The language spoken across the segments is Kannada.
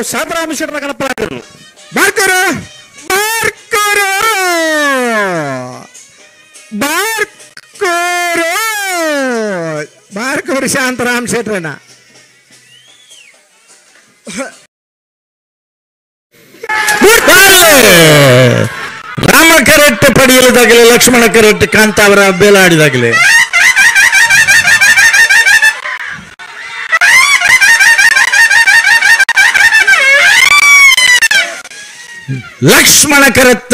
ಶಾಂತರಾಮ ಶೆಟ್ಟರ ಕನಪರಾದರು ಬಾರ್ಕರು ಬಾರ್ಕರು ಬಾರ್ಕರು ಬಾರ್ಕರು ಶಾಂತರಾಮ ಶೆಟ್ಟರನ ರಾಮ ಕರೆಟ್ ಪಡೆಯಲಿದಾಗಲೇ ಲಕ್ಷ್ಮಣ ಕರೆಟ್ ಕಾಂತ ಅವರ ಬೇಲಾಡಿದಾಗಲೇ ಲಕ್ಷ್ಮಣ ಕರೆತ್ತ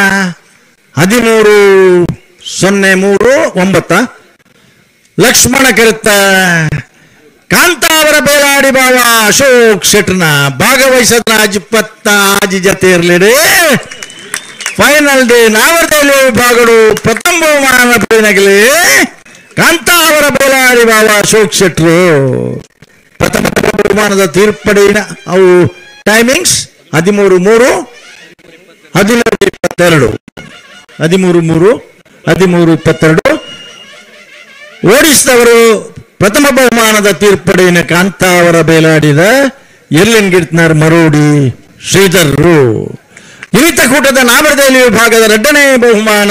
13-03-9 ಲಕ್ಷ್ಮಣ ಕರೆತ್ತ ಕಾಂತ ಅವರ ಬೇಲಾಡಿ ಬಾವ ಅಶೋಕ್ ಶೆಟ್ರನ ಭಾಗವಹಿಸದ ಜಿಪ್ಪತ್ತ ಆಜಿ ಜತೆ ಇರಲಿಡೆ ಫೈನಲ್ ಡೇ ನಾವರ್ದಲ್ಲಿ ವಿಭಾಗಗಳು ಪ್ರಥಮ ಬಹುಮಾನ ಪಡೆಯಲಿ ಕಾಂತ ಅವರ ಬೇಲಾಡಿ ಬಾವ ಅಶೋಕ್ ಶೆಟ್ರು ಪ್ರಥಮ ಬಹುಮಾನದ ತೀರ್ಪಡಿನ ಅವು ಟೈಮಿಂಗ್ಸ್ 13-3-13-22 ಓಡಿಸಿದವರು ಪ್ರಥಮ ಬಹುಮಾನದ ತೀರ್ಪಡಿನ ಕಾಂತ ಅವರ ಬೇಲಾಡಿದ ಎರ್ಲಿನ್ ಗಿರ್ತ್ನರ್ ಮರೋಡಿ ಶ್ರೀಧರ್ರು ಇನಿತ ಕೂಟದ ನಾವರದೇಲಿ ವಿಭಾಗದ 2ನೇ ಬಹುಮಾನ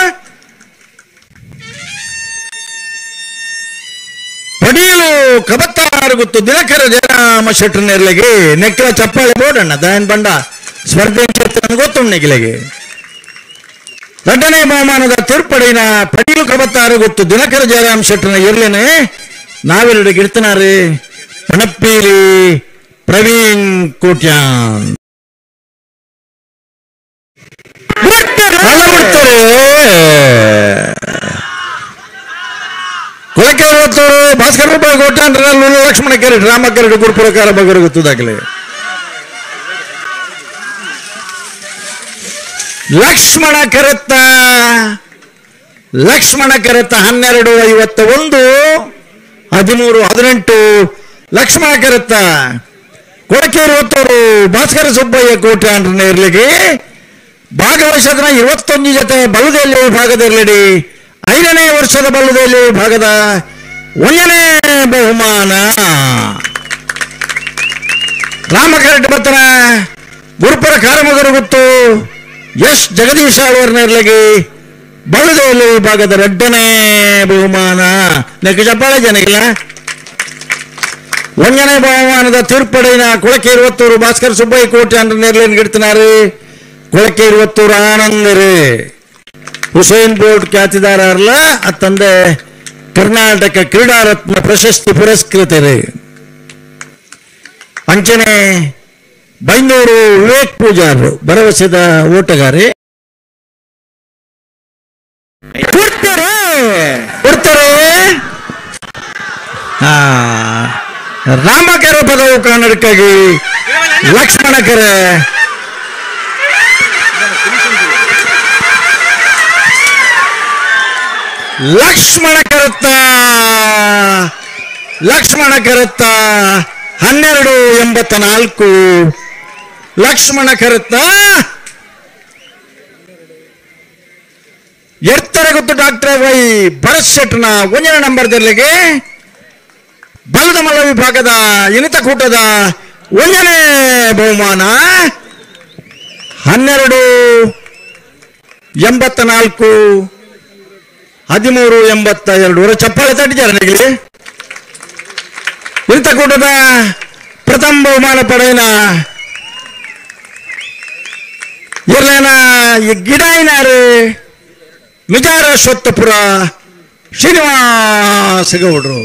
ಪಡೆಯಲು ಕಬತ್ತಾರುಗುತ್ತು ದಿನಕರ ಜಯರಾಮ ಶೆಟ್ರ ನೆರಳಿಗೆ ನೆಕ್ಕಲ ಚಪ್ಪಾಳೆ ಬೋಡಣ್ಣ ದಯನ್ ಬಂಡ ಸ್ಪರ್ಧೆ ಗೊತ್ತುಂಡು ನೆಗಿಲೆಗೆ 2ನೇ ಬಹುಮಾನದ ತೀರ್ಪಡಿನ ಪಡೆಯಲು ಕಬತ್ತಾರುಗುತ್ತು ದಿನಕರ ಜಯರಾಮ ಶೆಟ್ರನ ಇರ್ಲೇನೆ ನಾವೆರಡು ಗಿರ್ತನಾರೆ ಪಣಪ್ಪೀಲಿ ಪ್ರವೀಣ್ ಕೋಟ್ಯಾನ್ ಕೊಳಕೆ 60 ಭಾಸ್ಕರ ರೂಪಾಯಿ ಕೋಟ್ಯಾನ್ ಲಕ್ಷ್ಮಣ ಕೆರೆಟ್ ರಾಮ ಕೆರೆಟ್ ಗುರುಪುರಕಾರ ಬಗರು ಗೊತ್ತದಾಗಲೇ ಲಕ್ಷ್ಮಣ ಕರೆತ್ತ 12-51-13-18 ಲಕ್ಷ್ಮಣ ಕರೆತ್ತ ಕೊಳಕೆ 60 ಭಾಸ್ಕರ ಸುಬ್ಬಯ್ಯ ಕೋಟ್ಯಾನ್ ಇರ್ಲಿಕ್ಕೆ ಭಾಗವಹಿಸದ 21 ಜೊತೆ ಬಲ್ಲುದೇಲಿ ವಿಭಾಗದಲ್ಲಿಡಿ 5ನೇ ವರ್ಷದ ಬಲ್ಲುದೇಲಿ ವಿಭಾಗದ 1ನೇ ಬಹುಮಾನ ರಾಮ ಕರೆಟ್ ಬತ್ತನ ಗುರುಪುರ ಕಾರಮಗರು ಗೊತ್ತು ಎಸ್ ಜಗದೀಶ್ ಅವರನ್ನೆರಳಿಗೆ ಬಲ್ಲುದೇಲಿ ವಿಭಾಗದ 2ನೇ ಬಹುಮಾನ ನೆಕ್ಕ ಚಪ್ಪಾಳೆ ಜನಗಿಲ್ಲ 1ನೇ ಬಹುಮಾನದ ತೀರ್ಪಡಿನ ಕೊಳಕೆ 20 ಭಾಸ್ಕರ ಸುಬ್ಬಯ್ಯ ಕೋಟ್ಯಾನ್ ನೆರಳಿನ ಗಿಡ್ತಿನಾರು ಕೊಳಕೆ 20 ಆನಂದರೇ ಹುಸೇನ್ ಬೋರ್ಡ್ ಖ್ಯಾತಿದಾರಲ್ಲ ತಂದೆ ಕರ್ನಾಟಕ ಕ್ರೀಡಾ ರತ್ನ ಪ್ರಶಸ್ತಿ ಪುರಸ್ಕೃತರೇ ಅಂಚನೆ ಬೈಂದೂರು ವಿವೇಕ್ ಪೂಜಾರ್ ಭರವಸೆದ ಓಟಗಾರೆ ಕೊಡ್ತಾರೆ ರಾಮಕೆರೆ ಪದವು ಕನ್ನಡಕ್ಕಾಗಿ ಲಕ್ಷ್ಮಣ ಕೆರೆ ಲಕ್ಷ್ಮಣ ಕರೆತ್ತ 12-84 ಲಕ್ಷ್ಮಣ ಕರೆತ್ತ ಎತ್ತರ ಗೊತ್ತು ಡಾಕ್ಟರ್ ವೈ ಭರತ್ ಶೆಟ್ನ 1ನೇ ನಂಬರ್ದಲ್ಲಿಗೆ ಬಲದ ಮಲ್ಲ ವಿಭಾಗದ ಇನಿತ ಕೂಟದ 1ನೇ ಬಹುಮಾನ 12-84-13-82 ಚಪ್ಪಾಳೆ ತಟ್ಟಿದ್ದಾರೆ ನೆಗಲಿ ಇನಿತ ಕೂಟದ ಪ್ರಥಮ ಬಹುಮಾನ ಪಡೆಯನ ಇರ್ಲೇನ ಗಿಡಾಯಿನಾರು ಮಿಜಾರ ಸ್ವತ್ತಪುರ ಶ್ರೀನಿವಾಸ ಗೌಡ್ರು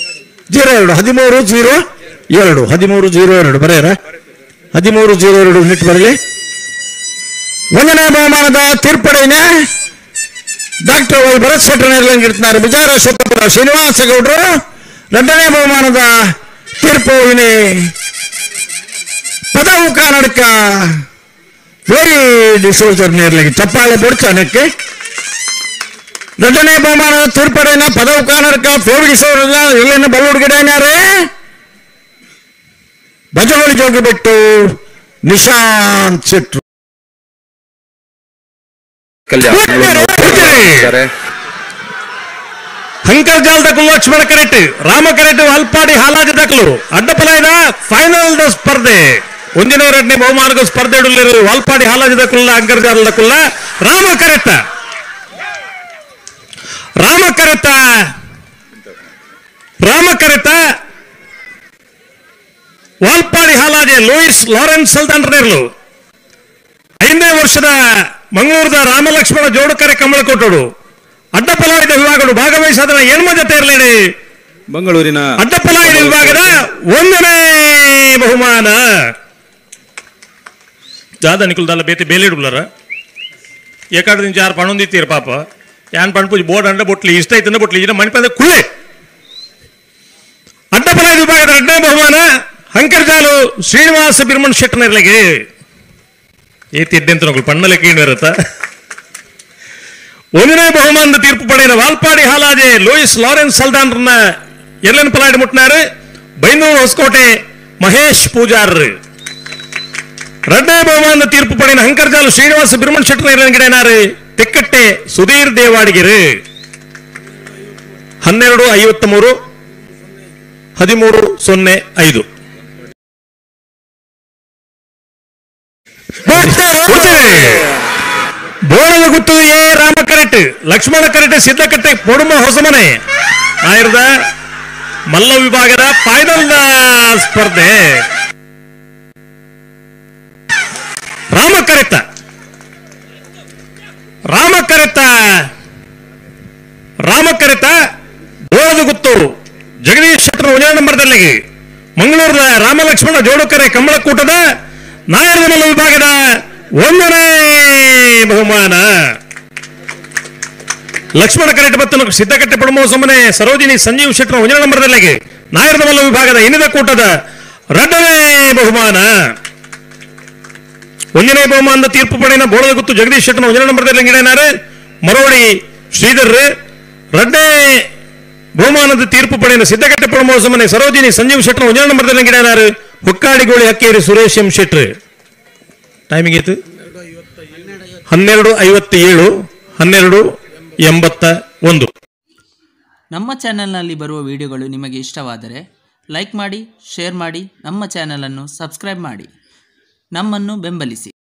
13-02 ಬರೆಯರ 13-02 ನಿಟ್ಟು ಬರಲಿ 1ನೇ ಬಹುಮಾನದ ತೀರ್ಪಡೆಯನ್ನ ಡಾಕ್ಟರ್ ವೈ ಭರತ್ ಶೆಟ್ರ ನಿರ್ಲಂಗಿರ್ತಾರೆ ಮಿಜಾರ ಸ್ವತ್ತಪುರ ಶ್ರೀನಿವಾಸ ಗೌಡ್ರು 2ನೇ ಬಹುಮಾನದ ತೀರ್ಪು ಇನಿ ಪದವು ಕನ್ನಡಕ ವೆರಿ ಡಿಸೋಜರ್ ನೇರ್ಲಿಗೆ ಚಪ್ಪಾಳೆ ಬೊಡ್ಚಾನಕ್ಕೆ 2ನೇ ಬಹುಮಾನದ ತೀರ್ಪಡೆಯನ್ನ ಪದವು ಕನ್ನಡಕ ಫೇವರಿಸೋರಲ್ಲ ಇಲ್ಲಿನ ಬಲ್ಲುಡ್ಗಿಡೇನಾರೇ ಬಜಗೋಳಿ ಜೋಗಿ ಬಿಟ್ಟು ನಿಶಾಂತ್ ಶೆಟ್ರು ಅಂಕಲ್ ಜಾಲ್ ದಕ್ಕಲು ಲಕ್ಷ್ಮಣ ಕರೆಟ್ ರಾಮ ಕರೆಟ್ ಅಲ್ಪಾಡಿ ಹಾಲಾಜಿ ದಕ್ಕಲು ಅಡ್ಡಪಲಾಯದ ಫೈನಲ್ ಸ್ಪರ್ಧೆ ಒಂದನೇ ಎರಡನೇ ಬಹುಮಾನದ ಸ್ಪರ್ಧೆಯಲ್ಲಿ ವಾಲ್ಪಾಡಿ ಹಾಲಾಜದ ಕುಲ್ಲ ಅಂಗರ್ಜಾಲದ ಕುಲ್ಲ ರಾಮಕರೆತ ವಾಲ್ಪಾಡಿ ಹಾಲಾಜೆ ಲೂಯಿಸ್ ಲಾರೆನ್ಸ್ ಸಲ್ದಾನ್ರನೇರ್ಲು 5ನೇ ವರ್ಷದ ಮಂಗಳೂರದ ರಾಮಲಕ್ಷ್ಮಣ ಜೋಡುಕರೆ ಕಮಲಕೋಟೋಡು ಅಡ್ಡಪಲಾಯದ ವಿಭಾಗಗಳು ಭಾಗವಹಿಸಿದ ಹೆಣ್ಮ ಜೊತೆ ಇರಲೇಡಿ ಮಂಗಳೂರಿನ ಅಡ್ಡಪಲಾಯದ ವಿಭಾಗದ 1ನೇ ಬಹುಮಾನ ಜಾದ ನಿಕುಲ್ದಲ್ಲ ಬೇತೆ ಬೇಲಿಡುಲ್ಲರ ಏಕಾಡು ದಿನ 4 ಪಣೊಂದಿತ್ತೀರ ಪಾಪ ಯಾನ್ ಪಣಪೂಜಿ ಬೋರ್ಡ್ ಅಂಡ ಬೊಟ್ಲಿ ಇಷ್ಟ ಐತಂದ ಬೊಟ್ಲಿ ಇನ್ನ ಮಣಿಪಂದ ಕುಳ್ಳೆ ಅಡ್ಡಪಲಾಯದ ವಿಭಾಗದ 2ನೇ ಬಹುಮಾನ ಅಂಕರ್ಜಾಲು ಶ್ರೀನಿವಾಸ ಬಿರ್ಮನ್ ಶೆಟ್ಟನರ್ಲೆಗೆ ಏತಿದ್ದೆಂತ ಪಣ್ಣಲೆಕ್ಕೆ ಇರುತ್ತಾ 1ನೇ ಬಹುಮಾನದ ತೀರ್ಪು ಪಡೆದ ವಾಲ್ಪಾಡಿ ಹಾಲಾಜೆ ಲೂಯಿಸ್ ಲಾರೆನ್ಸ್ ಸಲ್ದಾನ್ರನ್ನ ಎಲ್ಲೆನ್ ಪಲಾಡಿ ಮುಟ್ಟಿನಾರು ಬೈಂದೂರು ಹೊಸಕೋಟೆ ಮಹೇಶ್ ಪೂಜಾರ್ 2ನೇ ಬಹುಮಾನದ ತೀರ್ಪು ಪಡೆದ ಅಂಕರ್ಜಾಲು ಶ್ರೀನಿವಾಸ ಬಿರ್ಮನ್ ಶೆಟ್ಟನ ಗಿಡನಾರು ತೆಕ್ಕಟ್ಟೆ ಸುಧೀರ್ ದೇವಾಡಿಗೆರೆ 12:53 13:05 ಬೋಳದ ಗುತ್ತು ಎ ರಾಮಕರೆಟ್ ಲಕ್ಷ್ಮಣ ಕರೆಟ್ ಸಿದ್ದಕಟ್ಟೆ ಪೊಡುಮ ಹೊಸಮನೆ ಆಯ್ರದ ಮಲ್ಲ ವಿಭಾಗದ ಫೈನಲ್ ಸ್ಪರ್ಧೆ ರಾಮಕರೆತ ಬೋಳದ ಗುತ್ತು ಜಗದೀಶ್ ಶೆಟ್ಟರ್ 1ನೇ ನಂಬರ್ದಲ್ಲಿ ಮಂಗಳೂರದ ರಾಮಲಕ್ಷ್ಮಣ ಜೋಡುಕರೆ ಕಮಲಕೂಟದ ನಾಯರದ ಮಲ್ಲ ವಿಭಾಗದ 1ನೇ ಬಹುಮಾನ ಲಕ್ಷ್ಮಣ ಕರೆಟ್ ಮತ್ತು ಸಿದ್ದಕಟ್ಟೆ ಪಡಮೋ ಸಮನೆ ಸರೋಜಿನಿ ಸಂಜೀವ್ ಶೆಟ್ಟರ್ 1ನೇ ನಂಬರ್ದಲ್ಲಿ ನಾಯರದ ಮಲ್ಲ ವಿಭಾಗದ ಇನ್ನಿದ ಕೂಟದ 2ನೇ ಬಹುಮಾನ 1ನೇ ಬಹುಮಾನದ ತೀರ್ಪು ಪಡೆದ ಬೋಳದ ಗುತ್ತು ಜಗದೀಶ್ ಶೆಟ್ಟರ್ 1ನೇ ನಂಬರ್ದಲ್ಲಿ ಗಿಡನಾರು ಮರೋಡಿ ಶ್ರೀಧರ್ 2ನೇ ಬಹುಮಾನದ ತೀರ್ಪು ಪಡೆದ ಸಿದ್ದಕಟ್ಟೆ ಪಡಮೋ ಸಮನೆ ಸರೋಜಿನಿ ಸಂಜೀವ್ ಶೆಟ್ಟರ್ 1ನೇ ನಂಬರ್ದಲ್ಲಿ ಗಿಡನಾರು ಹುಕ್ಕಾಡಿಗೋಳಿ ಹಕ್ಕೇರಿ ಸುರೇಶ್ ಎಂ ಶೆಟ್ರ್ ಟೈಮಿಂಗ್ ಇತ್ತು 12:57 12:81. ನಮ್ಮ ಚಾನೆಲ್ನಲ್ಲಿ ಬರುವ ವಿಡಿಯೋಗಳು ನಿಮಗೆ ಇಷ್ಟವಾದರೆ ಲೈಕ್ ಮಾಡಿ, ಶೇರ್ ಮಾಡಿ, ನಮ್ಮ ಚಾನೆಲನ್ನು ಸಬ್ಸ್ಕ್ರೈಬ್ ಮಾಡಿ, ನಮ್ಮನ್ನು ಬೆಂಬಲಿಸಿ.